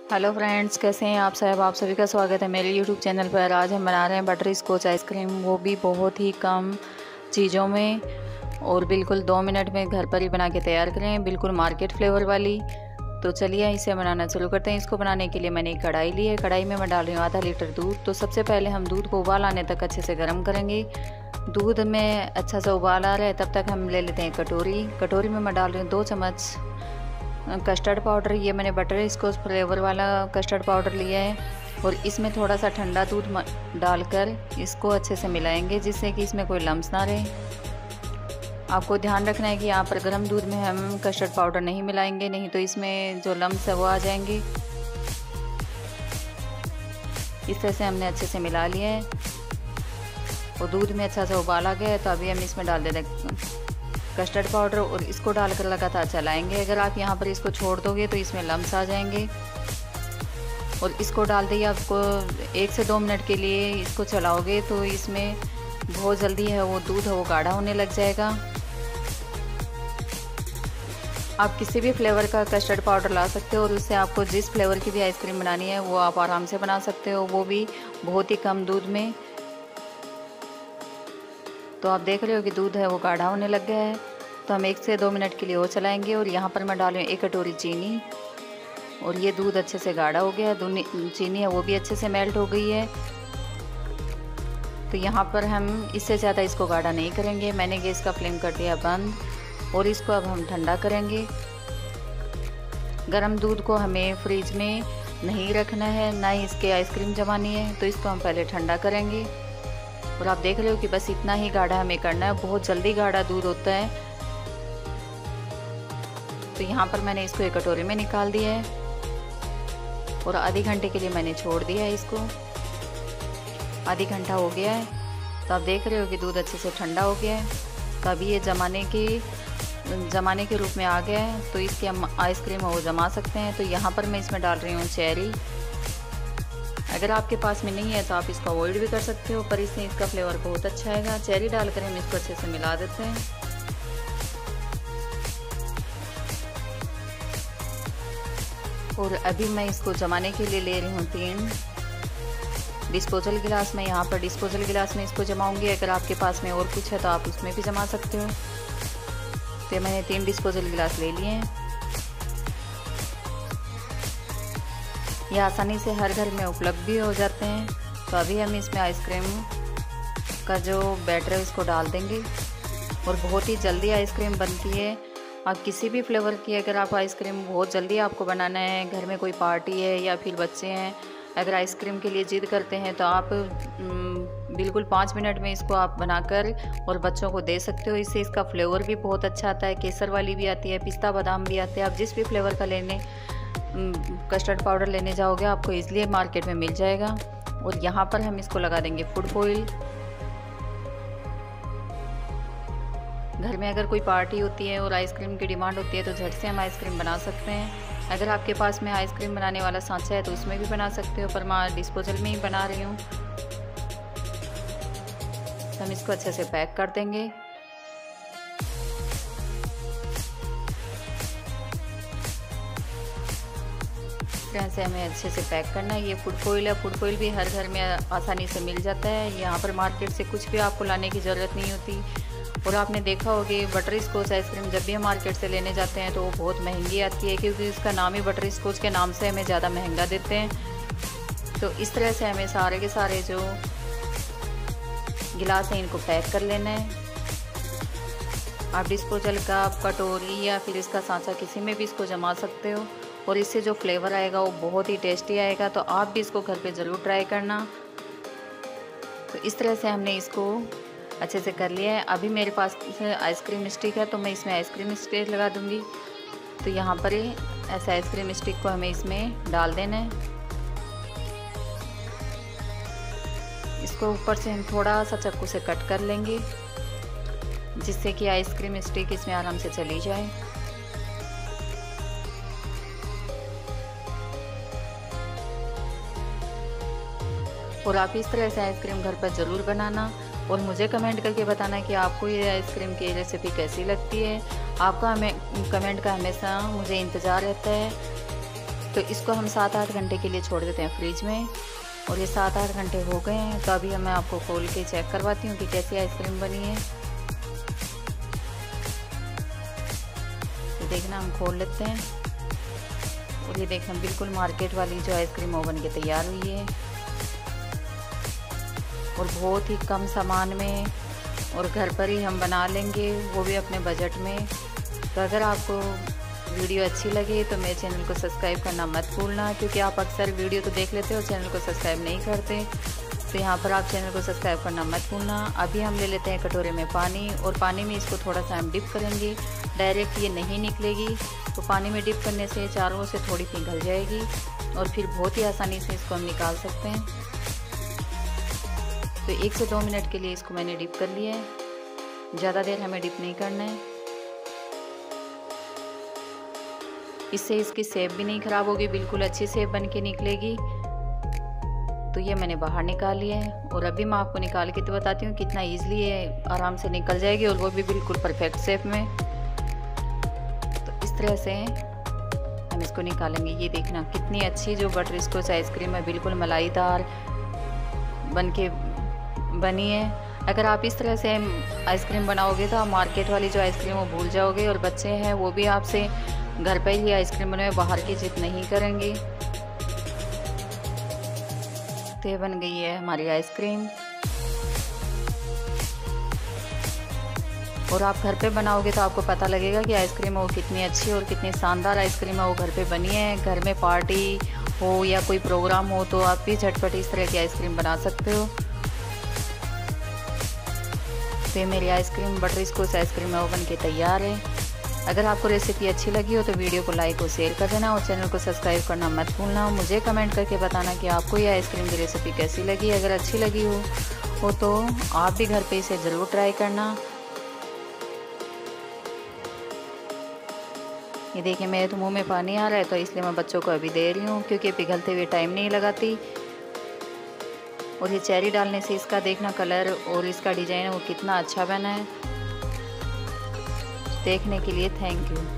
Hello friends, कैसे हैं आप सब। आप सभी का स्वागत है मेरे यूट्यूब चैनल पर। आज हम बना रहे हैं बटर स्कॉच आइसक्रीम, वो भी बहुत ही कम चीज़ों में और बिल्कुल 2 मिनट में घर पर ही बना के तैयार करें, बिल्कुल मार्केट फ्लेवर वाली। तो चलिए इसे बनाना शुरू करते हैं। इसको बनाने के लिए मैंने एक कढ़ाई ली है। कढ़ाई में मैं डाल रही हूँ आधा लीटर दूध। तो सबसे पहले हम दूध को उबाल आने तक अच्छे से गर्म करेंगे। दूध में अच्छा सा उबाल आ रहा है तब तक हम ले लेते हैं कटोरी में मैं डाल रही हूँ 2 चम्मच कस्टर्ड पाउडर। ये मैंने बटर स्कॉच फ्लेवर वाला कस्टर्ड पाउडर लिया है और इसमें थोड़ा सा ठंडा दूध डालकर इसको अच्छे से मिलाएंगे जिससे कि इसमें कोई लम्स ना रहे। आपको ध्यान रखना है कि यहाँ पर गर्म दूध में हम कस्टर्ड पाउडर नहीं मिलाएंगे, नहीं तो इसमें जो लम्स है वो आ जाएंगे। इस तरह से हमने अच्छे से मिला लिया है और दूध में अच्छा सा उबाल आ गया है। तो अभी हम इसमें डाल देते हैं कस्टर्ड पाउडर और इसको डालकर लगातार चलाएंगे। अगर आप यहाँ पर इसको छोड़ दोगे तो इसमें लम्स आ जाएंगे। और इसको डाल दिए आपको 1 से 2 मिनट के लिए इसको चलाओगे तो इसमें बहुत जल्दी है वो दूध है वो गाढ़ा होने लग जाएगा। आप किसी भी फ्लेवर का कस्टर्ड पाउडर ला सकते हो और उससे आपको जिस फ्लेवर की भी आइसक्रीम बनानी है वो आप आराम से बना सकते हो, वो भी बहुत ही कम दूध में। तो आप देख रहे हो कि दूध है वो गाढ़ा होने लग गया है। तो हम 1 से 2 मिनट के लिए और चलाएंगे। और यहाँ पर मैं डाल रही हूँ 1 कटोरी चीनी और ये दूध अच्छे से गाढ़ा हो गया है। चीनी है वो भी अच्छे से मेल्ट हो गई है। तो यहाँ पर हम इससे ज़्यादा इसको गाढ़ा नहीं करेंगे। मैंने गैस का फ्लेम कर दिया बंद और इसको अब हम ठंडा करेंगे। गर्म दूध को हमें फ्रिज में नहीं रखना है, ना ही इसके आइसक्रीम जमानी है। तो इसको हम पहले ठंडा करेंगे और आप देख रहे हो कि बस इतना ही गाढ़ा हमें करना है, बहुत जल्दी गाढ़ा दूध होता है। तो यहाँ पर मैंने इसको 1 कटोरी में निकाल दिया है और आधे घंटे के लिए मैंने छोड़ दिया है इसको। आधी घंटा हो गया है। तो आप देख रहे हो कि दूध अच्छे से ठंडा हो गया है। तो अभी ये जमाने के रूप में आ गया है। तो इसकी हम आइसक्रीम वो जमा सकते हैं। तो यहाँ पर मैं इसमें डाल रही हूँ चेरी। अगर आपके पास में नहीं है तो आप इसको अवॉइड भी कर सकते हो, पर इससे इसका फ्लेवर बहुत अच्छा आएगा। चेरी डालकर हम इसको अच्छे से मिला देते हैं। और अभी मैं इसको जमाने के लिए ले रही हूँ 3 डिस्पोजल गिलास। मैं यहाँ पर डिस्पोजल गिलास में इसको जमाऊंगी। अगर आपके पास में और कुछ है तो आप उसमें भी जमा सकते हो। तो मैंने 3 डिस्पोजल गिलास ले लिए हैं। ये आसानी से हर घर में उपलब्ध भी हो जाते हैं। तो अभी हम इसमें आइसक्रीम का जो बैटर है उसको डाल देंगे और बहुत ही जल्दी आइसक्रीम बनती है। आप किसी भी फ्लेवर की अगर आप आइसक्रीम बहुत जल्दी आपको बनाना है, घर में कोई पार्टी है या फिर बच्चे हैं, अगर आइसक्रीम के लिए जिद करते हैं तो आप बिल्कुल 5 मिनट में इसको आप बनाकर और बच्चों को दे सकते हो। इससे इसका फ्लेवर भी बहुत अच्छा आता है। केसर वाली भी आती है, पिस्ता बादाम भी आते हैं। आप जिस भी फ्लेवर का कस्टर्ड पाउडर लेने जाओगे आपको इसलिए मार्केट में मिल जाएगा। और यहाँ पर हम इसको लगा देंगे फूड फॉइल। घर में अगर कोई पार्टी होती है और आइसक्रीम की डिमांड होती है तो झट से हम आइसक्रीम बना सकते हैं। अगर आपके पास में आइसक्रीम बनाने वाला सांचा है तो उसमें भी बना सकते हो, पर मैं डिस्पोजल में ही बना रही हूँ। तो हम इसको अच्छे से पैक कर देंगे। से हमें अच्छे से पैक करना है। ये फूड फॉइल है, फूड फॉइल भी हर घर में आसानी से मिल जाता है। यहाँ पर मार्केट से कुछ भी आपको लाने की ज़रूरत नहीं होती। और आपने देखा होगा बटर स्कॉच आइसक्रीम जब भी हम मार्केट से लेने जाते हैं तो वो बहुत महंगी आती है, क्योंकि इसका नाम ही बटर स्कॉच के नाम से हमें ज़्यादा महंगा देते हैं। तो इस तरह से हमें सारे के सारे जो गिलास हैं इनको पैक कर लेना है। आप डिस्पोजल का कटोरी या फिर इसका सांचा किसी में भी इसको जमा सकते हो और इससे जो फ्लेवर आएगा वो बहुत ही टेस्टी आएगा। तो आप भी इसको घर पे ज़रूर ट्राई करना। तो इस तरह से हमने इसको अच्छे से कर लिया है। अभी मेरे पास आइसक्रीम स्टिक है तो मैं इसमें आइसक्रीम स्टिक लगा दूंगी। तो यहाँ पर ही ऐसे आइसक्रीम स्टिक को हमें इसमें डाल देना है। इसको ऊपर से हम थोड़ा सा चाकू से कट कर लेंगे जिससे कि आइसक्रीम स्टिक इसमें आराम से चली जाए। और आप इस तरह से आइसक्रीम घर पर ज़रूर बनाना और मुझे कमेंट करके बताना कि आपको ये आइसक्रीम की रेसिपी कैसी लगती है। आपका हमें कमेंट का हमेशा मुझे इंतज़ार रहता है। तो इसको हम 7-8 घंटे के लिए छोड़ देते हैं फ्रिज में। और ये 7-8 घंटे हो गए हैं, तो अभी मैं आपको खोल के चेक करवाती हूँ कि कैसी आइसक्रीम बनी है। तो देखना, हम खोल लेते हैं और ये देखना बिल्कुल मार्केट वाली जो आइसक्रीम वो बन के तैयार हुई है, और बहुत ही कम सामान में, और घर पर ही हम बना लेंगे, वो भी अपने बजट में। तो अगर आपको वीडियो अच्छी लगे तो मेरे चैनल को सब्सक्राइब करना मत भूलना, क्योंकि आप अक्सर वीडियो तो देख लेते हो, चैनल को सब्सक्राइब नहीं करते। तो यहाँ पर आप चैनल को सब्सक्राइब करना मत भूलना। अभी हम ले लेते हैं कटोरे में पानी, और पानी में इसको थोड़ा सा हम डिप करेंगे, डायरेक्ट ये नहीं निकलेगी। तो पानी में डिप करने से चारों से थोड़ी पिघल जाएगी, और फिर बहुत ही आसानी से इसको हम निकाल सकते हैं। तो 1 से 2 मिनट के लिए इसको मैंने डिप कर लिया है, ज़्यादा देर हमें डिप नहीं करना है। इससे इसकी शेप भी नहीं ख़राब होगी, बिल्कुल अच्छी शेप बन के निकलेगी। तो ये मैंने बाहर निकाल लिया है, और अभी मैं आपको निकाल के तो बताती हूँ कितना ईजिली ये आराम से निकल जाएगी, और वो भी बिल्कुल परफेक्ट शेप में। तो इस तरह से हम इसको निकालेंगे। ये देखना कितनी अच्छी जो बटर स्कॉच आइसक्रीम है, बिल्कुल मलाईदार बन के बनी है। अगर आप इस तरह से आइसक्रीम बनाओगे तो आप मार्केट वाली जो आइसक्रीम वो भूल जाओगे, और बच्चे हैं वो भी आपसे घर पर ही आइसक्रीम बनाए, बाहर की जिद नहीं करेंगे। तो ये बन गई है हमारी आइसक्रीम, और आप घर पे बनाओगे तो आपको पता लगेगा कि आइसक्रीम वो कितनी अच्छी और कितनी शानदार आइसक्रीम है वो घर पे बनी है। घर में पार्टी हो या कोई प्रोग्राम हो तो आप भी झटपट इस तरह की आइसक्रीम बना सकते हो। तो ये मेरी आइसक्रीम बटर स्कॉच आइसक्रीम है वो बन के तैयार है। अगर आपको रेसिपी अच्छी लगी हो तो वीडियो को लाइक और शेयर कर देना, और चैनल को सब्सक्राइब करना मत भूलना। मुझे कमेंट करके बताना कि आपको ये आइसक्रीम की रेसिपी कैसी लगी। अगर अच्छी लगी हो तो आप भी घर पे इसे ज़रूर ट्राई करना। ये देखिए मेरे तो मुंह में पानी आ रहा है, तो इसलिए मैं बच्चों को अभी दे रही हूँ, क्योंकि पिघलते हुए टाइम नहीं लगाती। और ये चेरी डालने से इसका देखना कलर और इसका डिज़ाइन वो कितना अच्छा बना है। देखने के लिए थैंक यू।